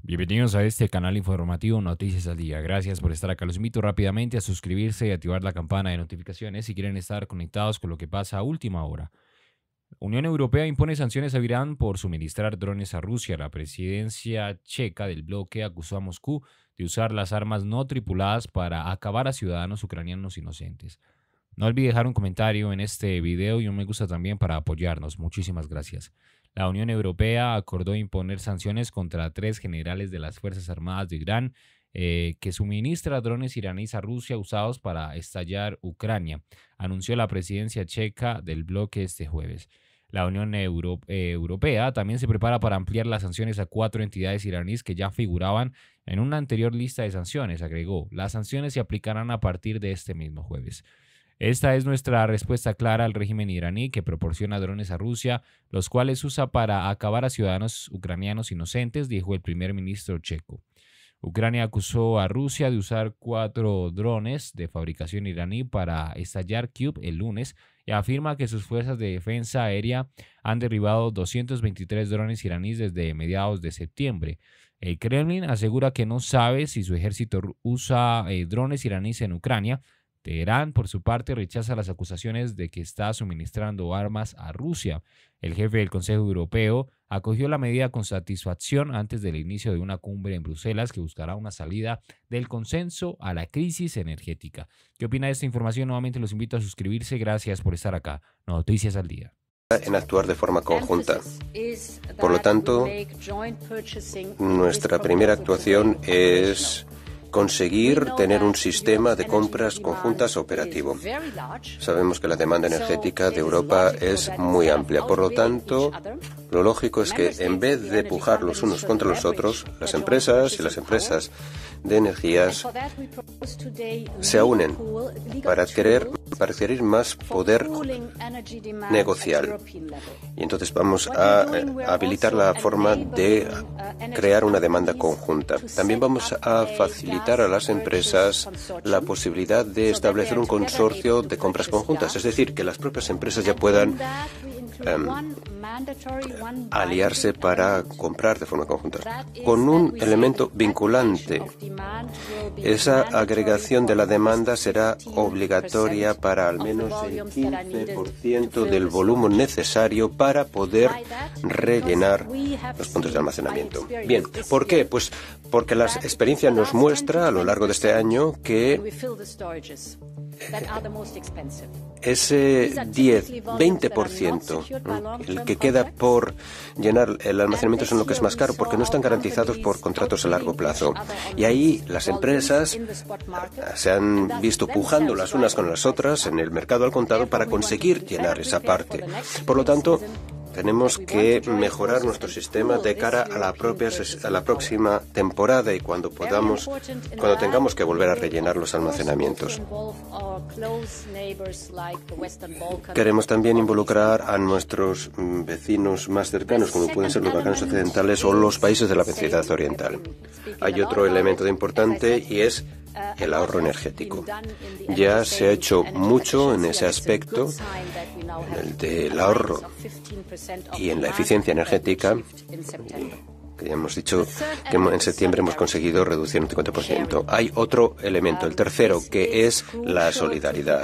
Bienvenidos a este canal informativo Noticias al Día. Gracias por estar acá. Los invito rápidamente a suscribirse y activar la campana de notificaciones si quieren estar conectados con lo que pasa a última hora. Unión Europea impone sanciones a Irán por suministrar drones a Rusia. La presidencia checa del bloque acusó a Moscú de usar las armas no tripuladas para acabar a ciudadanos ucranianos inocentes. No olvide dejar un comentario en este video y un me gusta también para apoyarnos. Muchísimas gracias. La Unión Europea acordó imponer sanciones contra 3 generales de las Fuerzas Armadas de Irán que suministra drones iraníes a Rusia usados para estallar Ucrania, anunció la presidencia checa del bloque este jueves. La Unión Europea también se prepara para ampliar las sanciones a 4 entidades iraníes que ya figuraban en una anterior lista de sanciones, agregó. Las sanciones se aplicarán a partir de este mismo jueves. Esta es nuestra respuesta clara al régimen iraní que proporciona drones a Rusia, los cuales usa para acabar a ciudadanos ucranianos inocentes, dijo el primer ministro checo. Ucrania acusó a Rusia de usar 4 drones de fabricación iraní para estallar Kyiv el lunes y afirma que sus fuerzas de defensa aérea han derribado 223 drones iraníes desde mediados de septiembre. El Kremlin asegura que no sabe si su ejército usa drones iraníes en Ucrania. Teherán, por su parte, rechaza las acusaciones de que está suministrando armas a Rusia. El jefe del Consejo Europeo acogió la medida con satisfacción antes del inicio de una cumbre en Bruselas que buscará una salida del consenso a la crisis energética. ¿Qué opina de esta información? Nuevamente los invito a suscribirse. Gracias por estar acá. Noticias al Día. En actuar de forma conjunta. Por lo tanto, nuestra primera actuación es conseguir tener un sistema de compras conjuntas operativo. Sabemos que la demanda energética de Europa es muy amplia. Por lo tanto, lo lógico es que en vez de pujar los unos contra los otros, las empresas y las empresas de energías se unen para adquirir más poder negocial. Y entonces vamos a habilitar la forma de crear una demanda conjunta. También vamos a facilitar a las empresas la posibilidad de establecer un consorcio de compras conjuntas, es decir, que las propias empresas ya puedan aliarse para comprar de forma conjunta, con un elemento vinculante. Esa agregación de la demanda será obligatoria para al menos el 15% del volumen necesario para poder rellenar los puntos de almacenamiento. Bien, ¿por qué? Pues porque la experiencia nos muestra a lo largo de este año que ese 10-20%, el que queda por llenar el almacenamiento, son lo que es más caro, porque no están garantizados por contratos a largo plazo. Y ahí las empresas se han visto pujando las unas con las otras en el mercado al contado para conseguir llenar esa parte. Por lo tanto, tenemos que mejorar nuestro sistema de cara a la próxima temporada y cuando tengamos que volver a rellenar los almacenamientos. Queremos también involucrar a nuestros vecinos más cercanos, como pueden ser los Balcanes occidentales o los países de la vecindad oriental. Hay otro elemento importante y es el ahorro energético. Ya se ha hecho mucho en ese aspecto, en el del ahorro y en la eficiencia energética. Ya hemos dicho que en septiembre hemos conseguido reducir un 50%. Hay otro elemento, el tercero, que es la solidaridad.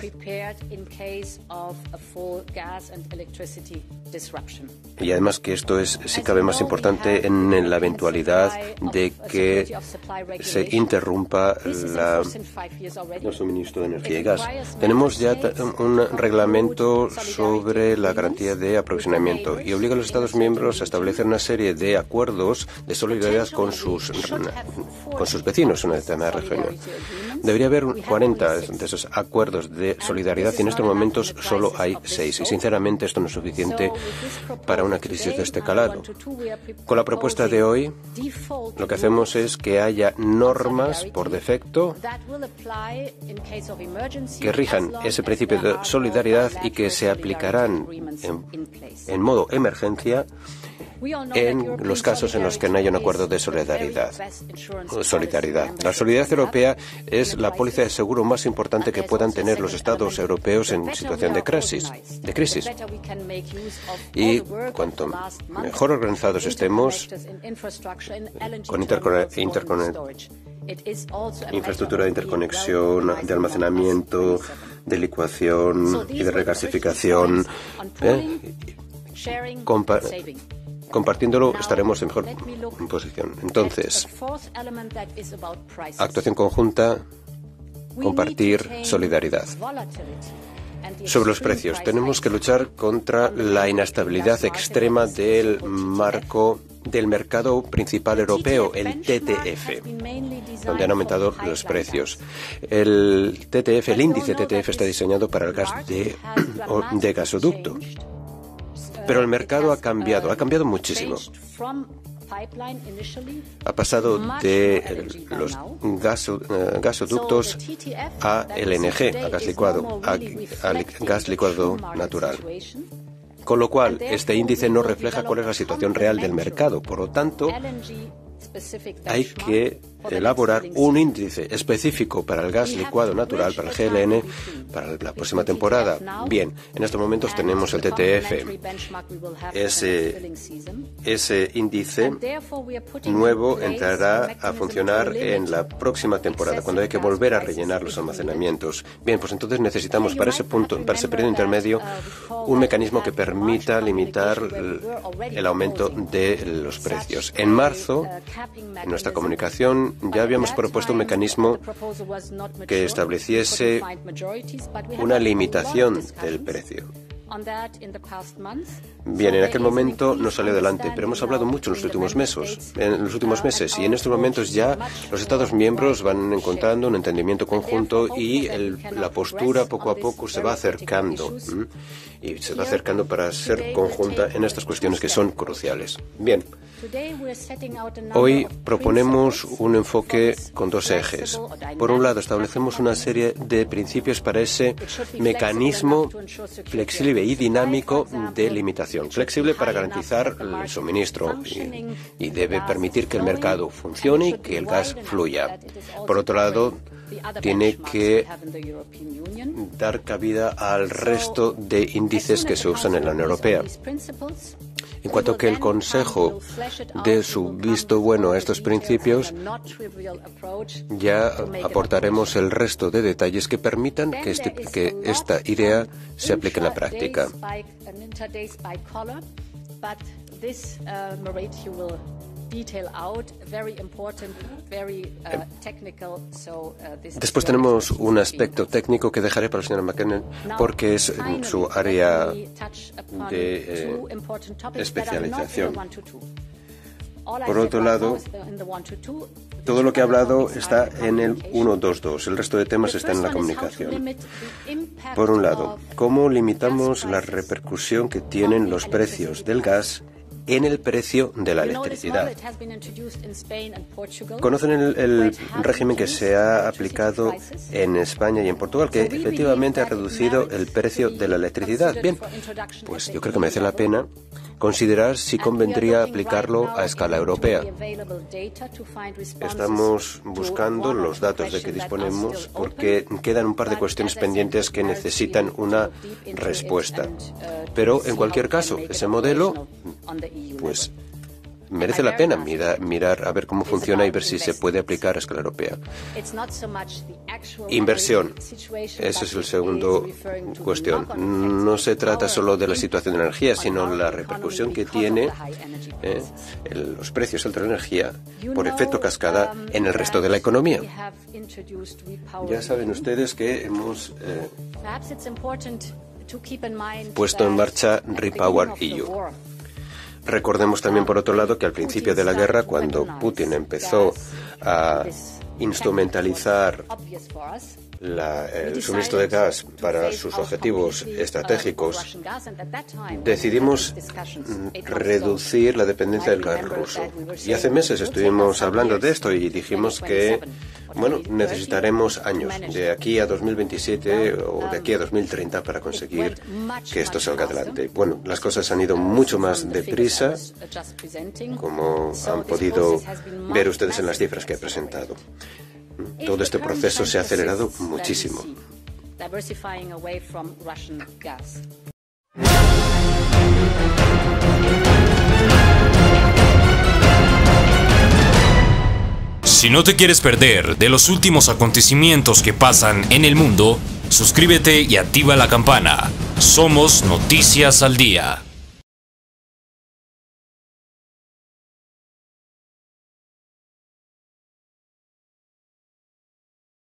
Y además que esto es, si cabe, más importante en la eventualidad de que se interrumpa el suministro de energía y gas. Tenemos ya un reglamento sobre la garantía de aprovisionamiento y obliga a los Estados miembros a establecer una serie de acuerdos de solidaridad con sus vecinos en una determinada región. Debería haber 40 de esos acuerdos de solidaridad y en estos momentos solo hay 6. Y sinceramente esto no es suficiente para una crisis de este calado. Con la propuesta de hoy, lo que hacemos es que haya normas por defecto que rijan ese principio de solidaridad y que se aplicarán en modo emergencia en los casos en los que no hay un acuerdo de solidaridad. La solidaridad europea es la póliza de seguro más importante que puedan tener los Estados europeos en situación de crisis. Y cuanto mejor organizados estemos, con infraestructura de interconexión, de almacenamiento, de licuación y de regasificación, compartiéndolo estaremos en mejor posición. Entonces, actuación conjunta, compartir, solidaridad. Sobre los precios, tenemos que luchar contra la inestabilidad extrema del mercado principal europeo, el TTF, donde han aumentado los precios. El índice TTF está diseñado para el gas de gasoducto. Pero el mercado ha cambiado muchísimo. Ha pasado de los gasoductos a LNG, a gas licuado natural. Con lo cual, este índice no refleja cuál es la situación real del mercado. Por lo tanto, hay que elaborar un índice específico para el gas licuado natural, para el GLN, para la próxima temporada. Bien, en estos momentos tenemos el TTF. Ese índice nuevo entrará a funcionar en la próxima temporada, cuando hay que volver a rellenar los almacenamientos. Bien, pues entonces necesitamos para ese periodo intermedio un mecanismo que permita limitar el aumento de los precios. En marzo, en nuestra comunicación, ya habíamos propuesto un mecanismo que estableciese una limitación del precio. Bien, en aquel momento no salió adelante, pero hemos hablado mucho en los últimos meses y en estos momentos ya los Estados miembros van encontrando un entendimiento conjunto y la postura poco a poco se va acercando y se va acercando para ser conjunta en estas cuestiones que son cruciales. Bien, hoy proponemos un enfoque con dos ejes. Por un lado, establecemos una serie de principios para ese mecanismo flexible y dinámico de limitación. Flexible para garantizar el suministro y debe permitir que el mercado funcione y que el gas fluya. Por otro lado, tiene que dar cabida al resto de índices que se usan en la Unión Europea. En cuanto que el Consejo dé su visto bueno a estos principios, ya aportaremos el resto de detalles que permitan que esta idea se aplique en la práctica. Después tenemos un aspecto técnico que dejaré para la señora McKinnon porque es su área de especialización. Por otro lado, todo lo que he hablado está en el 1.2.2. El resto de temas está en la comunicación. Por un lado, ¿cómo limitamos la repercusión que tienen los precios del gas en el precio de la electricidad? Conocen el régimen que se ha aplicado en España y en Portugal, que efectivamente ha reducido el precio de la electricidad. Bien, pues yo creo que merece la pena considerar si convendría aplicarlo a escala europea. Estamos buscando los datos de que disponemos porque quedan un par de cuestiones pendientes que necesitan una respuesta. Pero, en cualquier caso, ese modelo, pues, merece la pena mirar a ver cómo funciona y ver si se puede aplicar a escala europea. Inversión. Esa es la segunda cuestión. No se trata solo de la situación de la energía, sino la repercusión que tiene los precios altos de la energía por efecto cascada en el resto de la economía. Ya saben ustedes que hemos puesto en marcha REPowerEU. Recordemos también, por otro lado, que al principio de la guerra, cuando Putin empezó a instrumentalizar el suministro de gas para sus objetivos estratégicos, decidimos reducir la dependencia del gas ruso. Y hace meses estuvimos hablando de esto y dijimos que, bueno, necesitaremos años, de aquí a 2027 o de aquí a 2030 para conseguir que esto salga adelante. Bueno, las cosas han ido mucho más deprisa, como han podido ver ustedes en las cifras que he presentado. Todo este proceso se ha acelerado muchísimo. Si no te quieres perder de los últimos acontecimientos que pasan en el mundo, suscríbete y activa la campana. Somos Noticias al Día.